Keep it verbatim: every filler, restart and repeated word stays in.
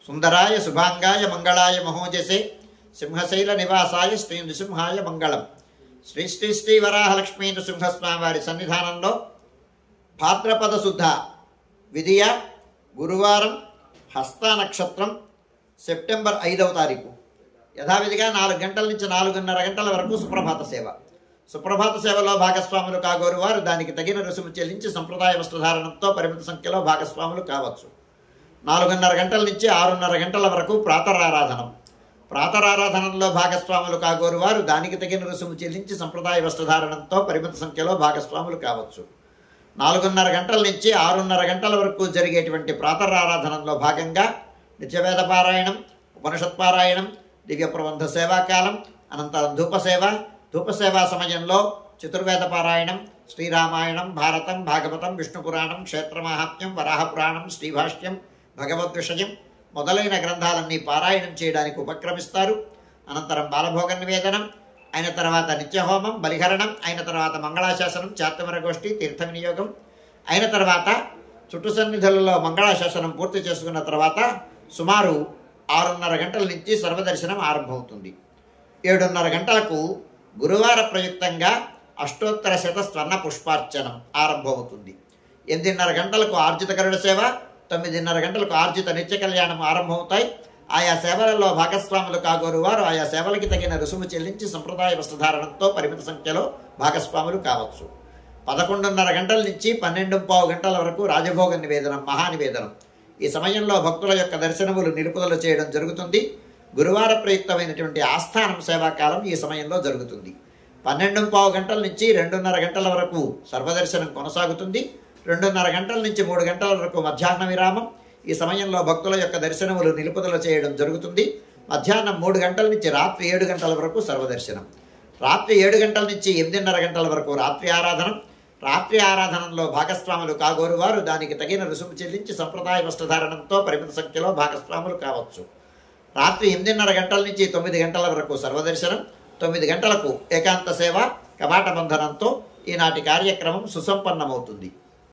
సుందరాయ శుభాంగాయ మంగళాయ మహోజసే సింహశైల నివాసాయ శ్రీ నృసింహాయ మంగళం. శ్రీ శ్రీ శ్రీ వరాహలక్ష్మీ నృసింహస్వామి వారి సన్నిధానంలో భాద్రపద శుద్ధ విధియ గురువారం హస్త నక్షత్రం సెప్టెంబర్ ఐదవ తారీఖు యథావిధిగా నాలుగు గంటల నుంచి నాలుగున్నర గంటల వరకు సుప్రభాత సేవ. సుప్రభాత సేవలో భాగస్వాములు కాగోరు వారు దానికి తగిన రుసుము చెల్లించి సంప్రదాయ వస్త్రధారణంతో పరిమిత సంఖ్యలో భాగస్వాములు కావచ్చు. నాలుగున్నర గంటల నుంచి ఆరున్నర గంటల వరకు ప్రాతరారాధనం. ప్రాతరారాధనంలో భాగస్వాములు కాగోరు వారు దానికి తగిన రుసుము చెల్లించి సంప్రదాయ వస్త్రధారణంతో పరిమిత సంఖ్యలో భాగస్వాములు కావచ్చు. నాలుగున్నర గంటల నుంచి ఆరున్నర గంటల వరకు జరిగేటువంటి ప్రాతరారాధనంలో భాగంగా నిత్యవేద పారాయణం, ఉపనిషత్పారాయణం, దివ్య ప్రబంధ సేవాకాలం, అనంతరం ధూపసేవ. ధూపసేవా సమయంలో చతుర్వేద పారాయణం, శ్రీరామాయణం, భారతం, భాగవతం, విష్ణుపురాణం, క్షేత్రమాహాత్మ్యం, వరాహపురాణం, శ్రీభాష్యం, భగవద్విషయం మొదలైన గ్రంథాలన్నీ పారాయణం చేయడానికి ఉపక్రమిస్తారు. అనంతరం బాలభోగ నివేదనం అయిన తర్వాత నిత్యహోమం, బలిహరణం అయిన తర్వాత మంగళాశాసనం, చాత్తమర గోష్ఠి, తీర్థ వినియోగం అయిన తర్వాత చుట్టు సన్నిధులలో మంగళాశాసనం పూర్తి చేసుకున్న తర్వాత సుమారు ఆరున్నర గంటల నుంచి సర్వదర్శనం ఆరంభమవుతుంది. ఏడున్నర గంటలకు గురువార ప్రయుక్తంగా అష్టోత్తర శత స్వర్ణ పుష్పార్చనం ఆరంభమవుతుంది. ఎనిమిదిన్నర గంటలకు ఆర్జిత గరుడ సేవ, తొమ్మిదిన్నర గంటలకు ఆర్జిత నిత్య కళ్యాణం ఆరంభమవుతాయి. ఆయా సేవలలో భాగస్వాములు కాగోరు వారు ఆయా సేవలకి తగిన రుసుము చెల్లించి సంప్రదాయ వస్త్రధారణంతో పరిమిత సంఖ్యలో భాగస్వాములు కావచ్చు. పదకొండున్నర గంటల నుంచి పన్నెండు పావు గంటల వరకు రాజభోగ నివేదనం, మహానివేదనం. ఈ సమయంలో భక్తుల యొక్క దర్శనములు నిలుపుదల చేయడం జరుగుతుంది. గురువార ప్రయుక్తమైనటువంటి ఆస్థానం సేవాకాలం ఈ సమయంలో జరుగుతుంది. పన్నెండు పావు గంటల నుంచి రెండున్నర గంటల వరకు సర్వదర్శనం కొనసాగుతుంది. రెండున్నర గంటల నుంచి మూడు గంటల వరకు మధ్యాహ్న విరామం. ఈ సమయంలో భక్తుల యొక్క దర్శనములు నిలుపుదల చేయడం జరుగుతుంది. మధ్యాహ్నం మూడు గంటల నుంచి రాత్రి ఏడు గంటల వరకు సర్వదర్శనం. రాత్రి ఏడు గంటల నుంచి ఎనిమిదిన్నర గంటల వరకు రాత్రి ఆరాధనం. రాత్రి ఆరాధనలో భాగస్వాములు కాగోరు వారు దానికి తగిన రుసుము చెల్లించి సంప్రదాయ వస్త్రధారణంతో పరిమిత సంఖ్యలో భాగస్వాములు కావచ్చు. రాత్రి ఎనిమిదిన్నర గంటల నుంచి తొమ్మిది గంటల వరకు సర్వదర్శనం. తొమ్మిది గంటలకు ఏకాంత సేవ, కవాట బంధనంతో ఈనాటి కార్యక్రమం సుసంపన్నమవుతుంది.